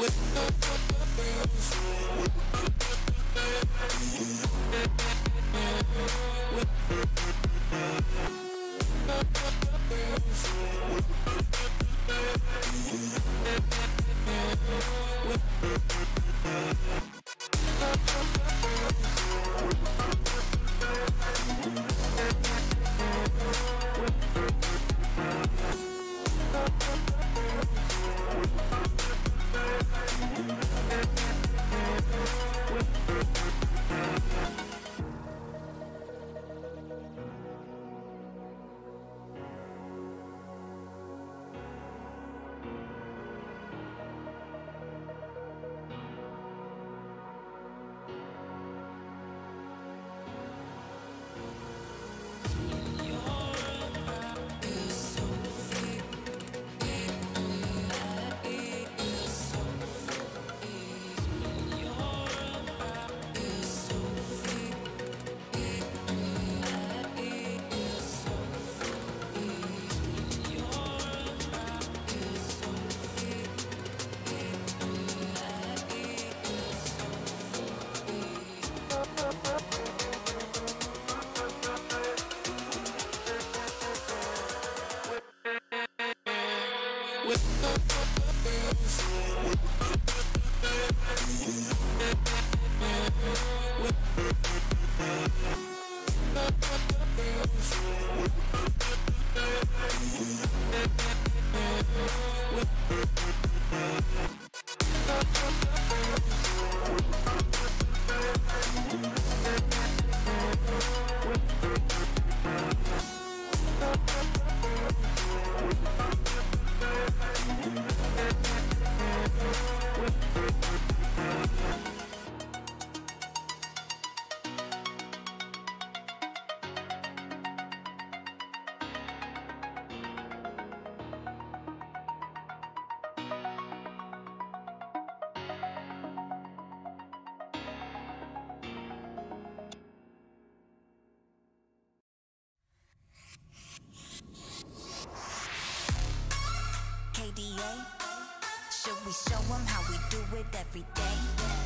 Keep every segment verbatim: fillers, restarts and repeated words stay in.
Should we show them how we do it every day?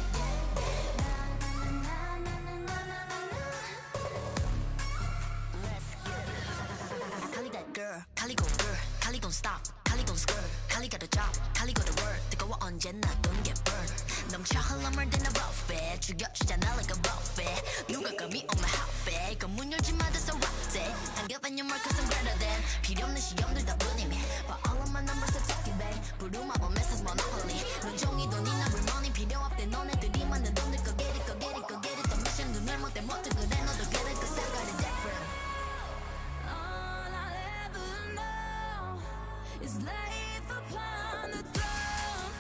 Let's get it. Kali got girl, Kali go girl, Kali gon' stop, Kali gon' skirt, Kali got a job, Kali go to work. 뜨거워 언제나 don't get burned. 넘쳐 흘러물 든 a buffet, 죽여주잖아 like a buffet. 누가 감히 on my outfit? 그 문 열지 마, that's a rough day. Can't give any more cause I'm better than. 필요 없는 시험들 다 뿐이미. But all of my numbers are talking back. 부루마법 메시지 monopoly. 눈종이 돈이 나 money 필요 없대. 너네들이 만든 돈들 go get it, go get it, go get it. 더 미션 눈을 못 떼, 못 떼, 그래 너도 get it cause I got it different. All I'll ever know is life upon the throne.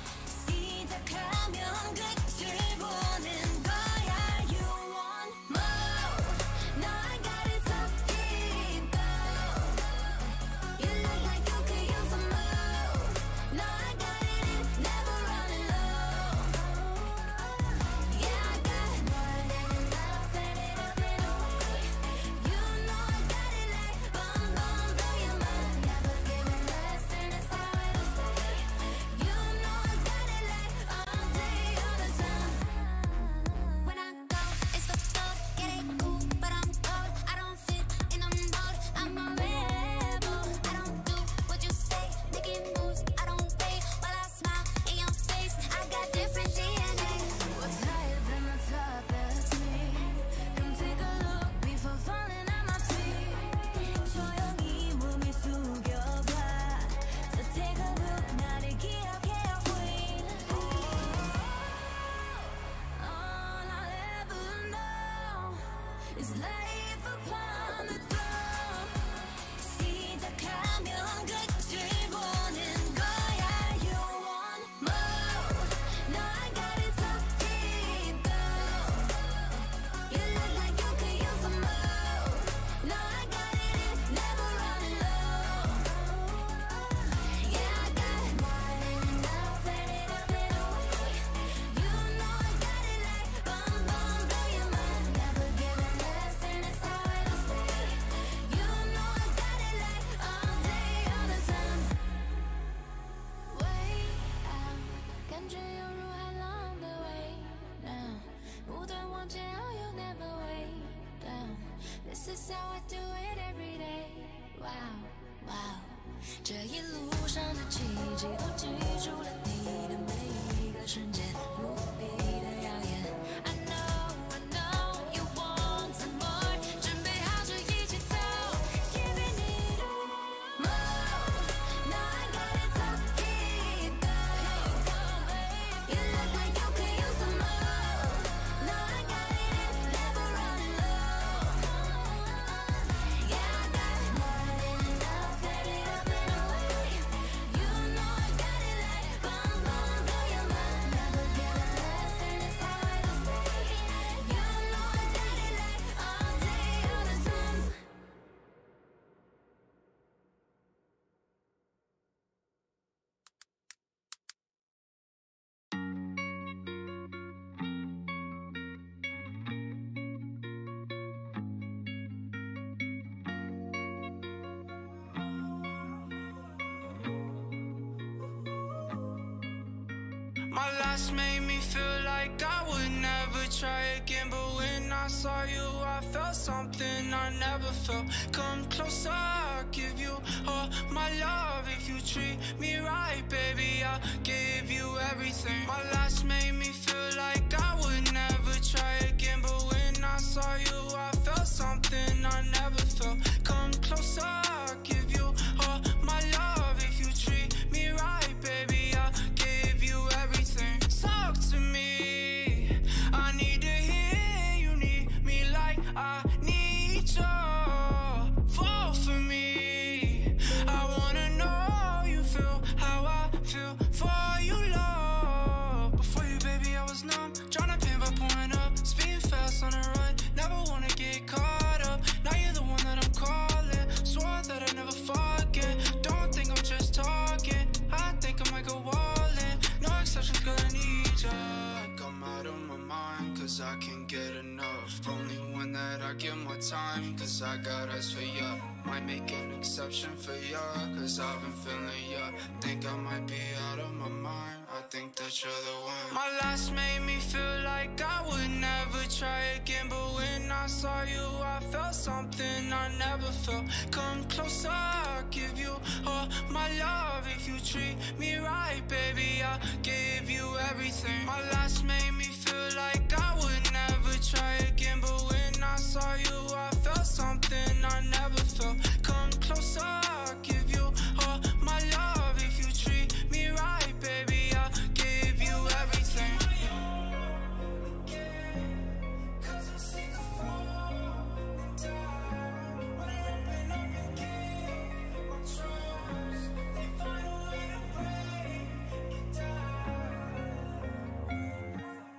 시작하면 끝을 보는 거야. You want more? No, I got it so deep though. You look like you could use some more. No, I got it in, never running low. Yeah, I got more than enough, and it up and away. You know I got it like boom, boom, blow your mind. Never giving less, and it's how it'll stay. You know I got it like all day, all the time. When I go, it's for gold, get it cool, but I'm cold. I don't fit in a mold, I'm a rebel. I don't do what you say, making moves, I don't wait while I smile in your face. I got different D N A. What's higher than the top, that's me. Come take a look before falling at my feet. 조용히 몸을 숙여봐. So take a look, 나를 기억해요, queen. All I'll ever know is life upon the throne. 시작하면 끝을 보는 거야. You want more? No, I got it so deep though. You look like you could use some more. No, I got it in, never running low. Yeah, I got more than enough, and it up and away. You know I got it like boom, boom, blow your mind. Never giving less, and it's how it'll stay. how I do it every day. Wow, wow， 这一路上的奇迹都记住了你的每一个瞬间，无比的耀眼。I know, I know you want some more， 准备好就一起走 ，Giving it all more。Now I got it, so here you go. You look like you could use some more. Now I got it, never run low. Yeah, I got more than enough, let it up and away. You know I got it like boom, boom, blow your mind. Never give a less, and it's how it'll stay. You know I got it like all day, all the time. My last made me feel like I would never try again, but when I saw you, I felt something I never felt. Come closer, I'll give you all my love. If you treat me right, baby, I'll give you everything. My last made me feel like I would never try again, but when I saw you, I felt something I never felt. Come closer, I'll give you all my love. If you treat me right, baby, I'll give you everything. Talk to me, I need to hear you need me like I need you. Fall for me, I wanna know you feel how I feel for you, love. Before you, baby, I was numb, tryna pin by pulling up, speeding fast on the run, never wanna get caught up. Now you're the one that I'm calling, swore that I'd never forget. Don't think I'm just talking, I think I might go all in. No exceptions, girl, I need ya. Come out of my mind, cause I can't get enough. Only one that I give my time, cause I got eyes for ya. Might make an exception for ya, cause I've been feeling ya. Think I might be out of my mind, I think that you're the one. My last made me feel like I would never try again, but when I saw you, I felt something I never felt. Come closer, I'll give you all my love. If you treat me right, baby, I'll give you everything. My last made me feel like I would never try again, but when I saw you, I felt something I never felt. Come closer, I'll give you all my love. If you treat me right, baby, I'll give you everything. Cause I'm sick of falling down. When I open up and give my trust, they find a way to break it down.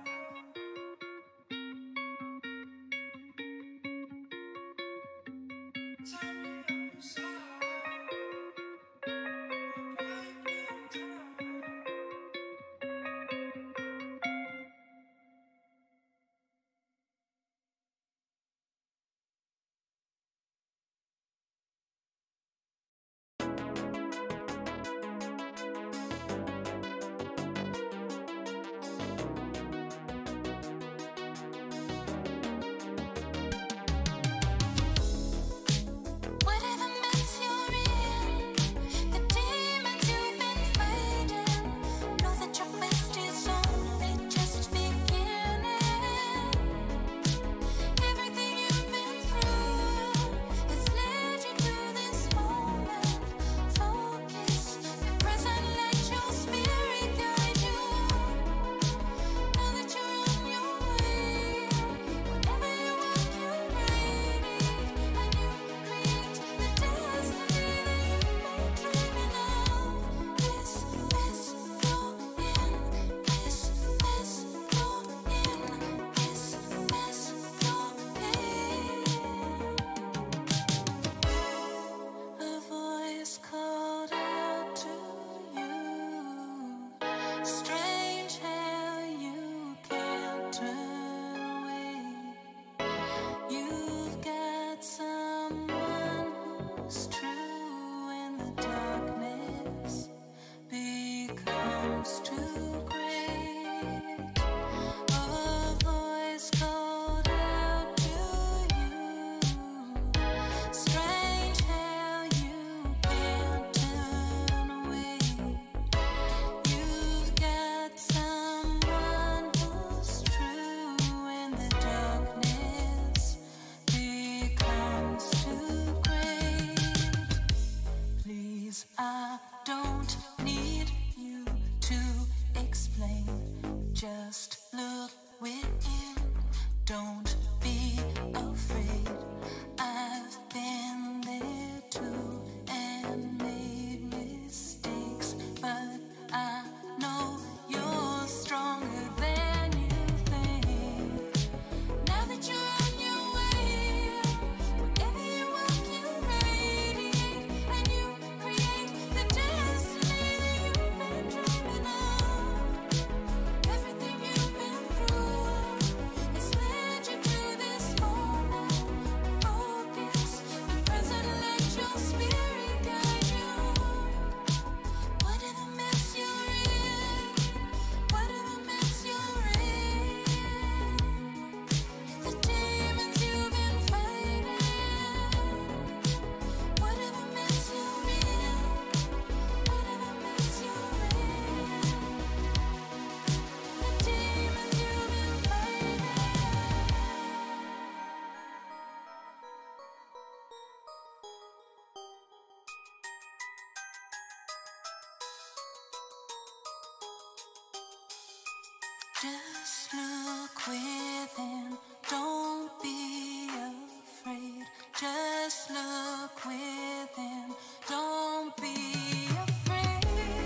Just look within, don't be afraid. Just look within, don't be afraid.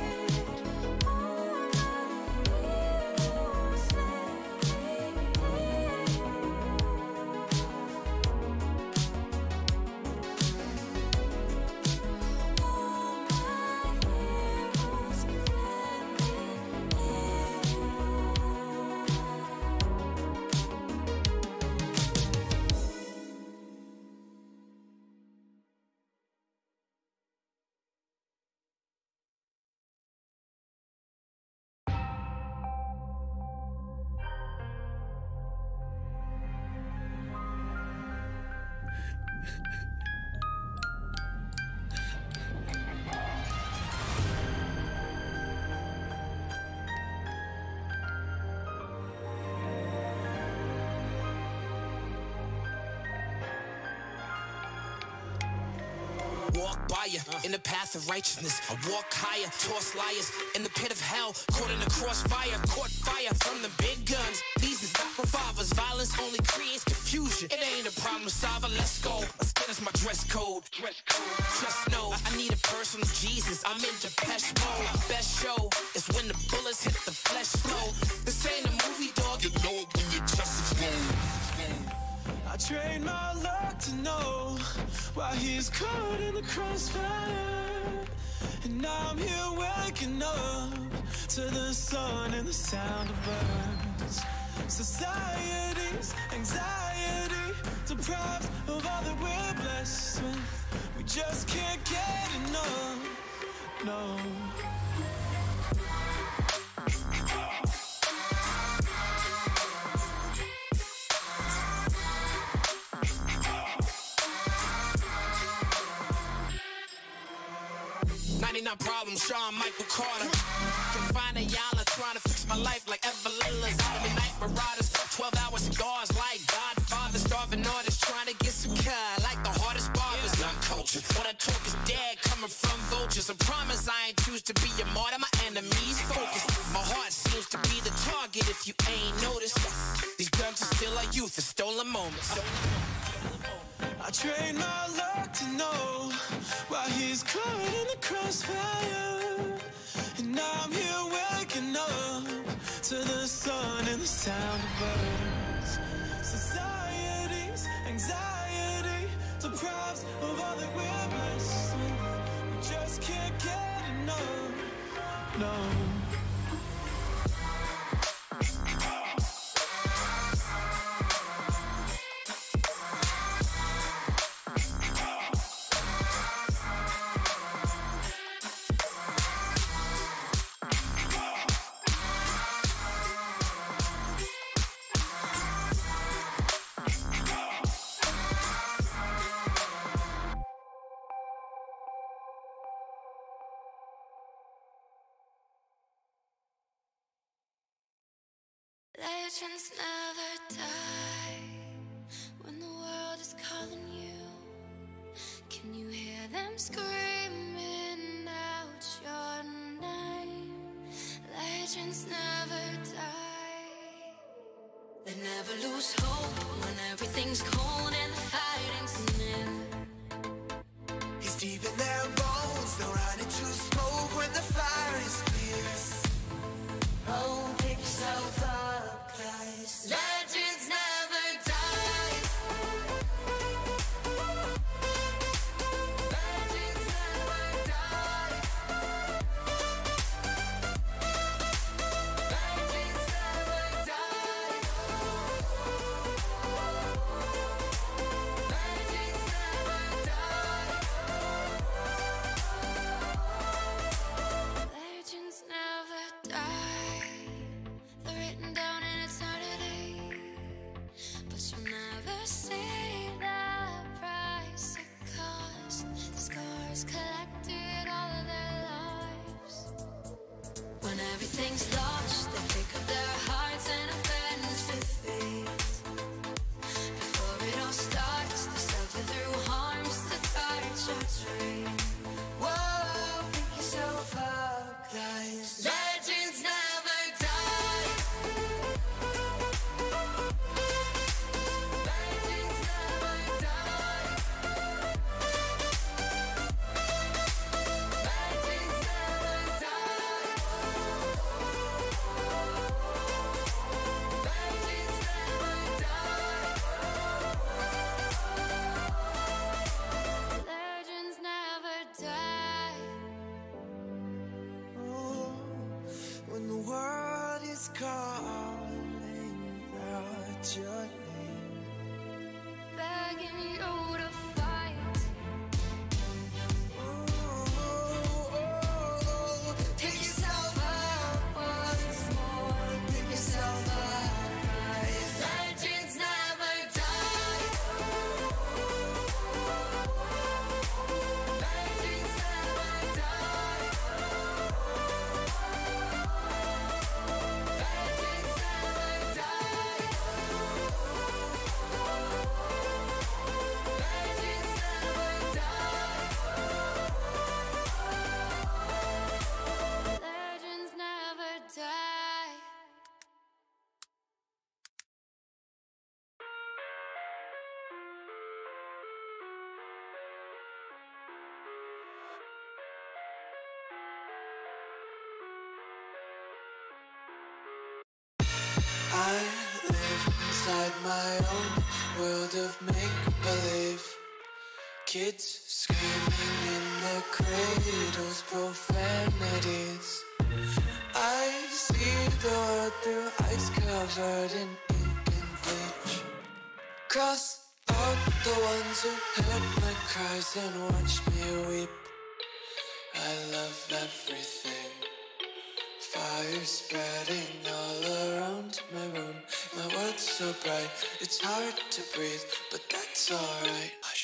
All I need is Walk by you in the path of righteousness. I walk higher, toss liars in the pit of hell. Caught in the crossfire, caught fire from the big guns. These is not revolvers. Violence only creates confusion. It ain't a problem solver. Let's go. Let's get us my dress code. Dress code. Just know I need a personal Jesus. I'm in Depeche mode. Best show is when the bullets hit the flesh slow. This ain't a movie, dog. You know it when you just explode. I trained my luck to know why he's caught in the crossfire. And now I'm here waking up to the sun and the sound of birds. Society's anxiety, deprived of all that we're blessed with. We just can't get enough, no. ninety-nine problems, Sean Michael Carter. Can find a yalla trying to fix my life like Evelyn out of Night Marauders. twelve hour cigars like Godfather. Starving artists trying to get some car like the hardest barbers. I'm culture. When I talk is dead coming from vultures. I promise I ain't choose to be a martyr. My enemies focus. My heart seems to be the target if you ain't noticed. These guns are still our youth, a stolen moments. I trained my luck to know why he's caught in the crossfire. And now I'm here waking up to the sun and the sound of birds. Society's anxiety, deprived of all that we're blessed with. We just can't get enough, no. Legends never die when the world is calling you. Can you hear them screaming out your name? Legends never die. They never lose hope when everything's cold and the fighting's near. It's deep in their bones, they'll run into smoke when the fire is fierce. Oh, pick yourself up, guys. Legends never die. Legends never die. Legends never die. Legends never die. Legends never die. They're written down in eternity, but you'll never see the price it cost. The scars collected all of their lives. When everything's lost, they pick up their hearts and offense with faith. Before it all starts, they suffer through harms to touch or dream. Whoa, pick yourself up, guys. Legends never die. calling out your name, begging you to fight. oh, oh, pick yourself up once more, pick yourself up, rise. Legends never die. Legends never die. Legends never die. Legends never die. Legends never die. I live inside my own world of make-believe. Kids screaming in their cradles, profanities. I see the world through ice covered in ink and bleach. Cross out the ones who heard my cries and watched me weep. I love everything. Fire spreading all around my room. My world's so bright, it's hard to breathe, but that's alright. Hush.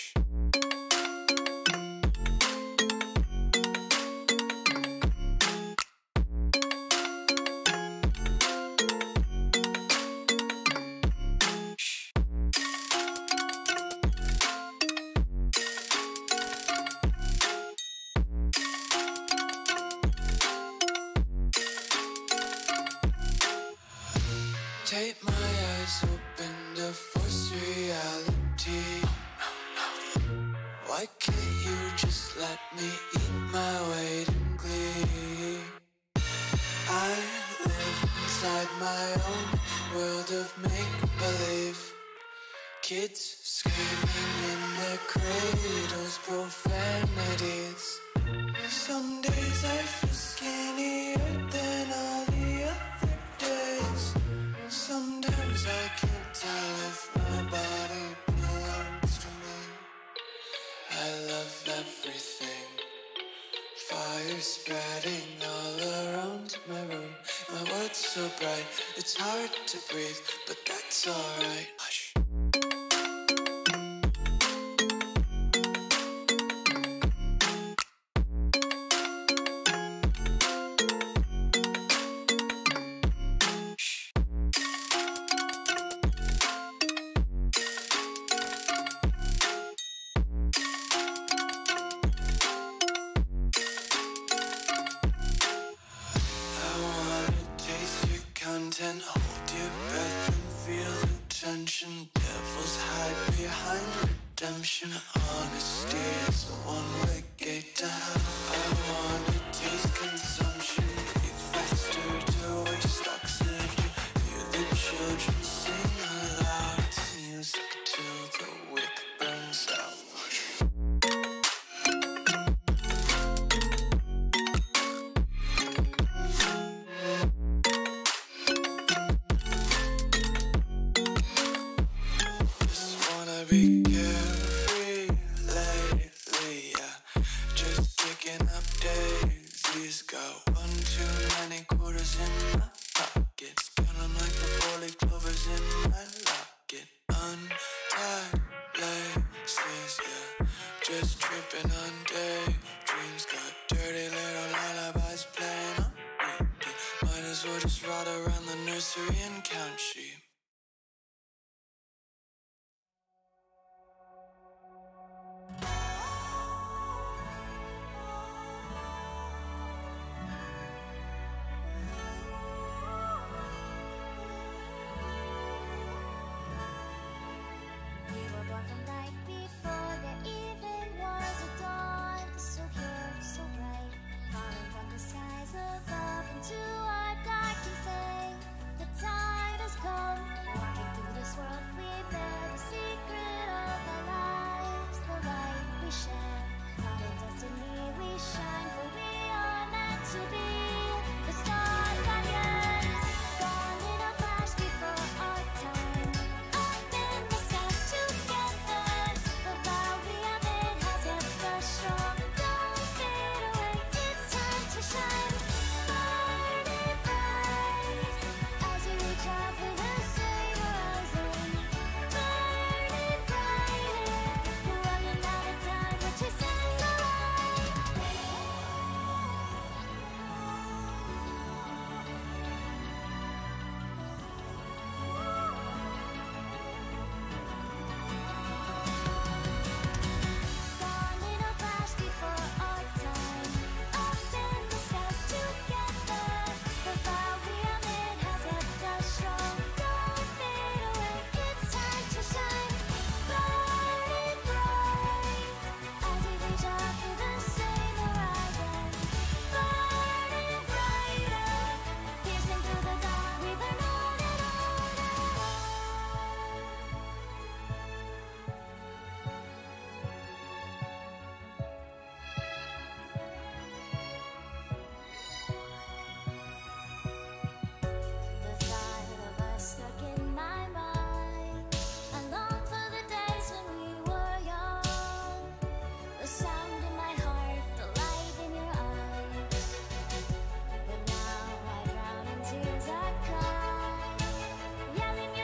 Take my eyes open to force reality. Why can't you just let me eat my weight in glee? I live inside my own world of make-believe. Kids screaming in their cradles, profanities. Some days I feel skinnier than all the other days. Sometimes I can't tell if my body belongs to me. I love everything. Fire spreading all around my room. My world's so bright, it's hard to breathe, but that's alright. Hush. Content, hold your breath and feel the tension. Devils hide behind redemption. Honesty is a one-way gate to hell. I wanna taste consumption. Breathe faster to waste oxygen. Hear the children sing aloud. It's music till the wick burns out. Be carefree lately, yeah. Just picking up daisies. Got one too many quarters in my pocket. Spin 'em like the four-leaf clovers in my locket. Untied laces, yeah. Just tripping on daydreams. Got dirty little lullabies playing on repeat. Might as well just ride around the nursery and count sheep. We were born from night before there even was a dawn. So pure, so bright, falling from the skies above into our darkened fate. The tide has come, walking through this world we bear the secret of our lives. The light we share, not in destiny we shine, for we are meant to be the star guardians. God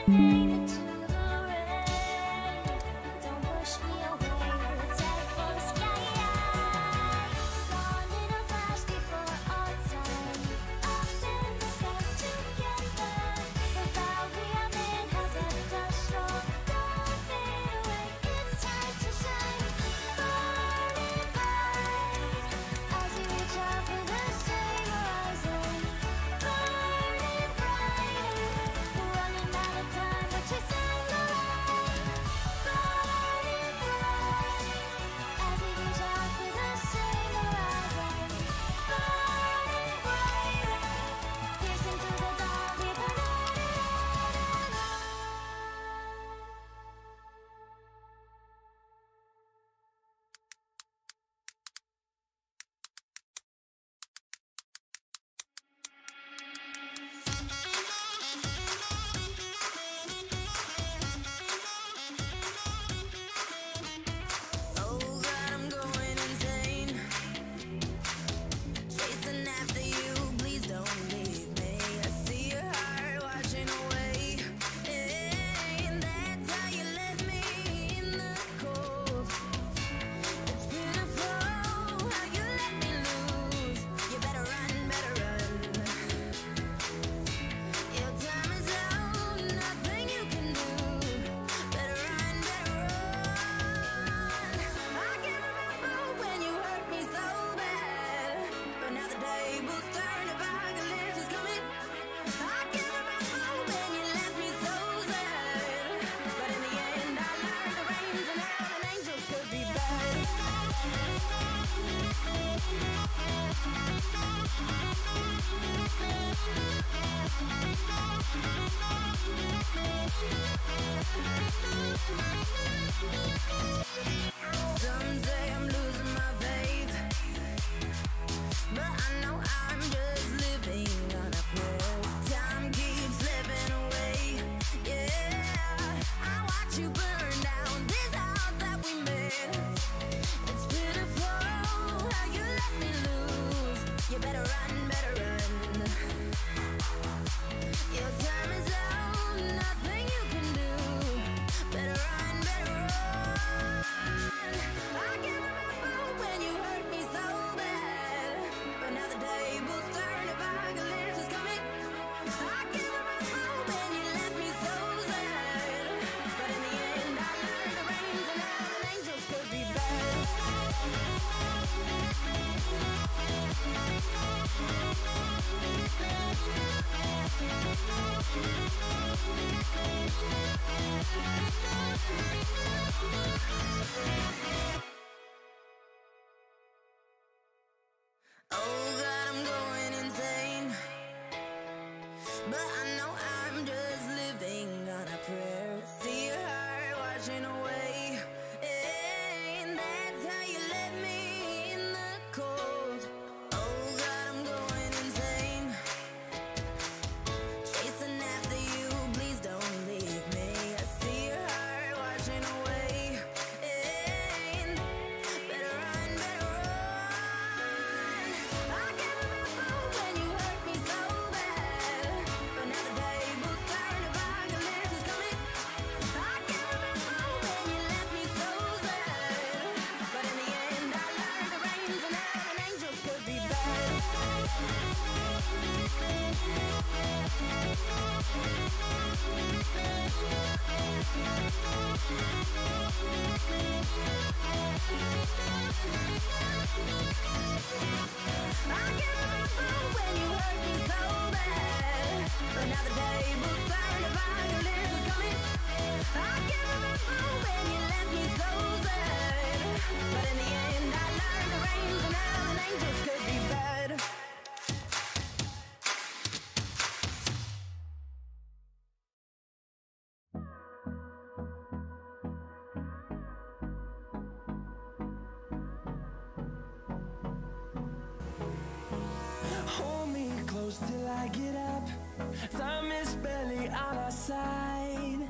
Hold me close till I get up. Time is barely on our side.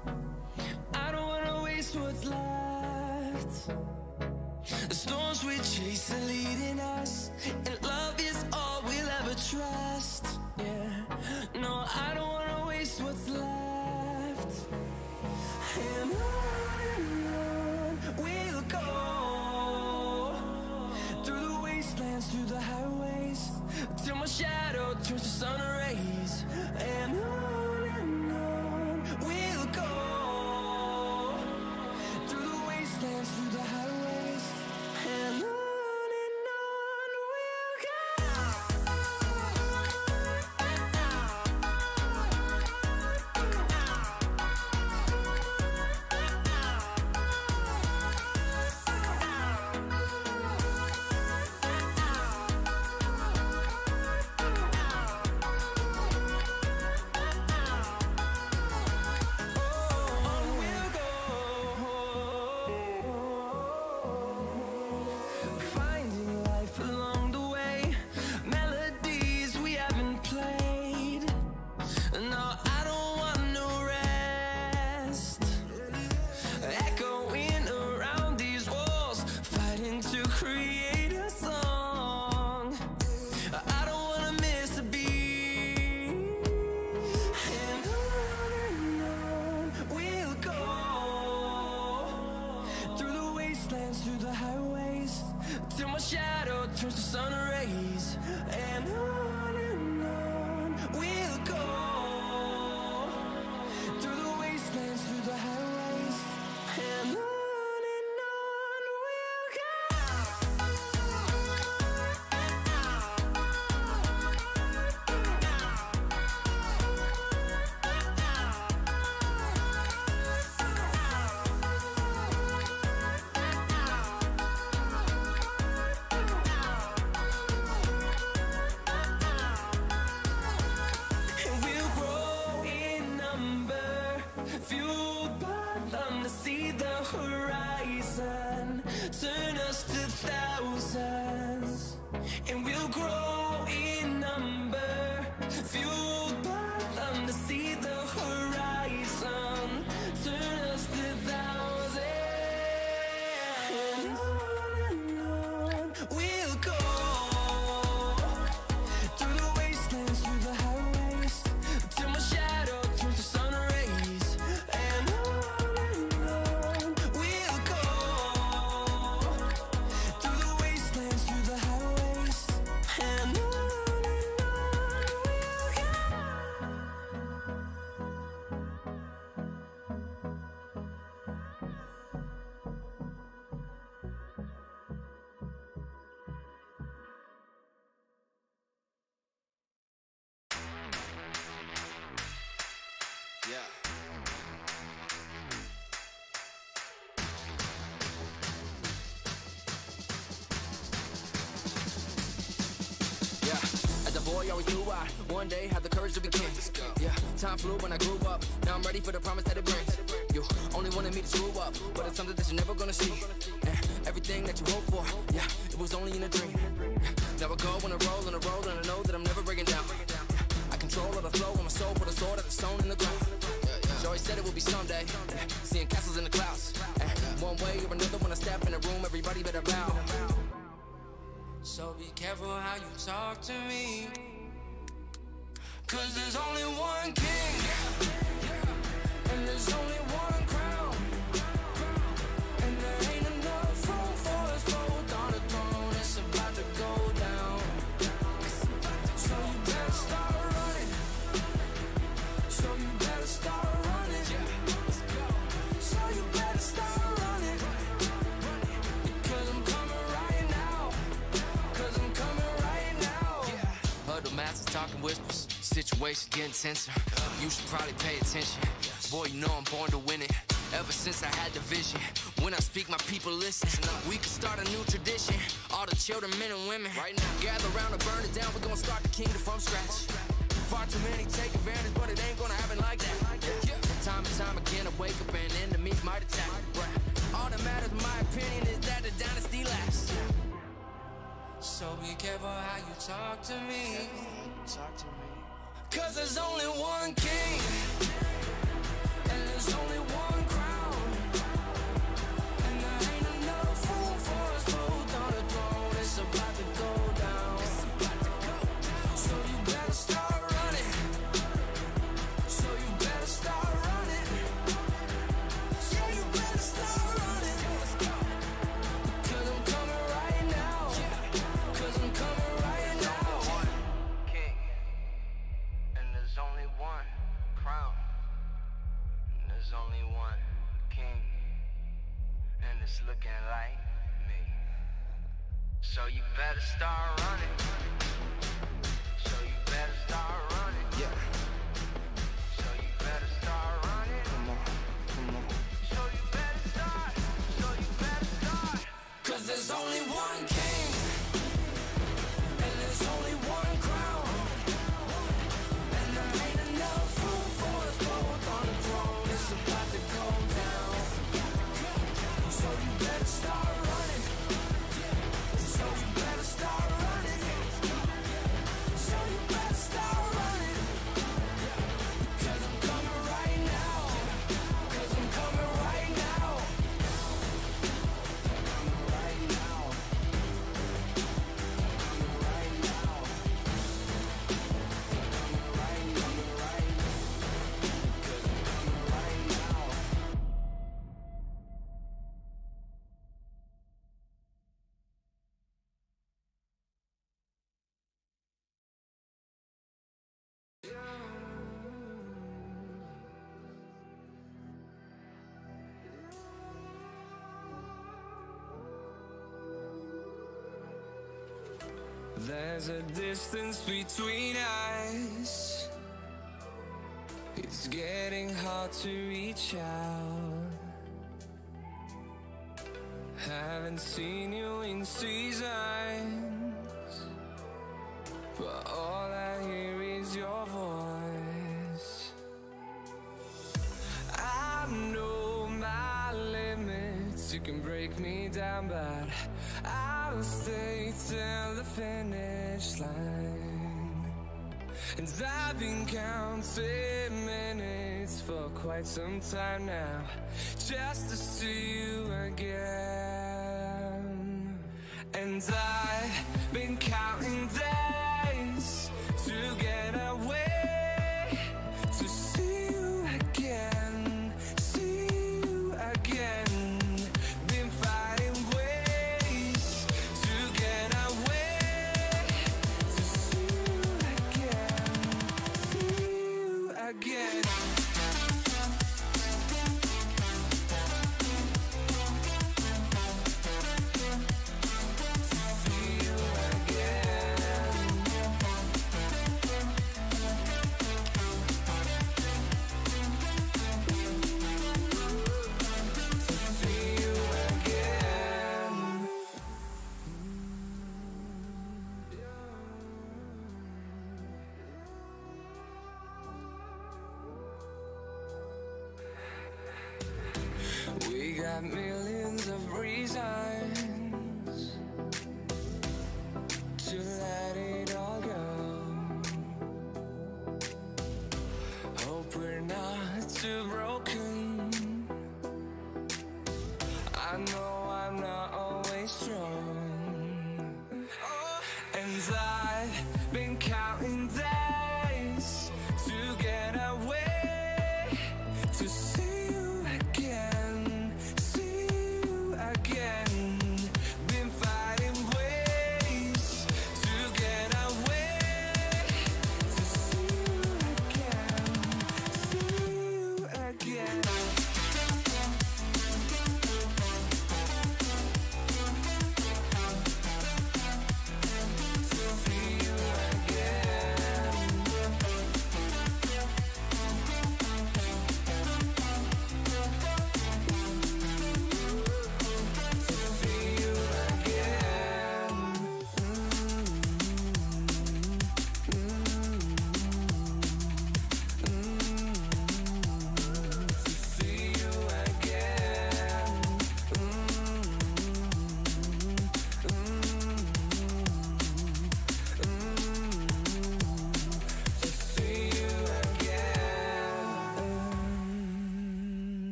I don't wanna waste what's left. The storms we chase are leading us, and love is all we'll ever trust. Yeah, no, I don't wanna waste what's left. And on and on we'll go, through the wastelands, through the highways, till my shadow turns to sun rays. And on and on we'll go, through the wastelands, through the highways, and on. Through the highways, till my shadow turns to sun rays. And on and on we'll go, through the wastelands, through the highways, and on. Fueled by them to see the horizon, turn us to thousands, and we'll grow in number. Fueled by them to see the horizon, turn us to thousands, and on and on we'll go, through the wastelands, through the highways, till my shadow turns to sun rays. And on and on we'll go, through the wastelands, through the highways, and on and on we'll Yeah. Yeah, as a boy, always knew I one day had the courage to be king. Yeah, time flew when I grew up. Now I'm ready for the promise that it brings. You only wanted me to screw up, but it's something that you're never gonna see. And everything that you hope for, yeah, it was only in a dream. Yeah, now I go on a roll, on a roll, and I know that I'm never breaking down. I control all the flow on my soul, put a sword at the stone in the ground. She always said it would be someday, seeing castles in the clouds. One way or another, when I step in a room, everybody better bow. So be careful how you talk to me, 'cause there's only one king, and there's only one crown, and there ain't enough room for us both on the throne. It's about to go down, so you better start running. So you better start running. So you better start running, because I'm coming right now. Cause I'm coming right now. Huddle masses talking whispers, situation getting tenser. You should probably pay attention. Boy, you know I'm born to win it. Ever since I had the vision, when I speak, my people listen. We can start a new tradition. All the children, men and women, right now, gather around and burn it down. We're gonna start the kingdom from scratch. Far too many take advantage, but it ain't gonna happen like that. Yeah. Time and time again, I wake up and enemies might attack. All that matters, in my opinion, is that the dynasty lasts. So be careful how you talk to me. Talk to me. 'Cause there's only one king, and there's only one crown, and there ain't enough room for us both on the throne. It's about to go down. So you better start running. So you better start running. Yeah. like me. So you better start running. So you better start running. Yeah. So you better start running. Come on, come on. So you better start. So you better start. Cause there's only one king, and there's only one crown, and there ain't enough room for us both on the throne. It's about to go down. So you better start running. So you better start running. So you better start running. Cause I'm coming right now. Cause I'm coming right now. Coming right now. Coming right now. Coming right, coming right. Cause I'm coming right now. There's a distance between us. It's getting hard to reach out. Haven't seen you in seasons, but all I hear is your voice. I know my limits, you can break me down, but I'll stay till the finish line. And I've been counting minutes for quite some time now, just to see you again. And I've been counting days to get away, to see you again, see you again. Been fighting ways to get away, to see you again, see you again. See you again.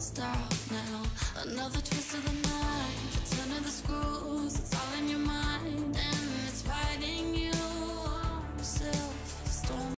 stop now. Another twist of the knife, turn of the screws. It's all in your mind, and it's fighting you. Yourself, storm.